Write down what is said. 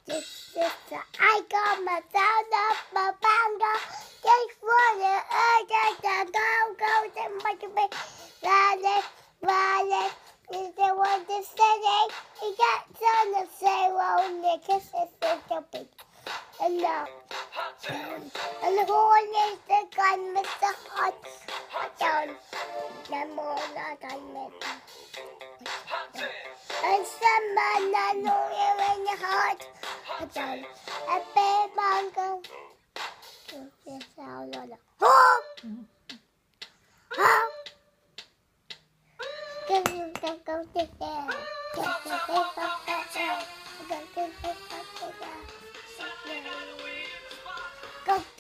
I got my sound up my banga. Just for the earth, go, then make me rally. Is the one to say he got on the say only kisses in the big. And now, and the whole is the gun, Mr. Hot down. The more not I met. And some man I know you in your heart. Down a big bungle. This sound on the home. Go to there.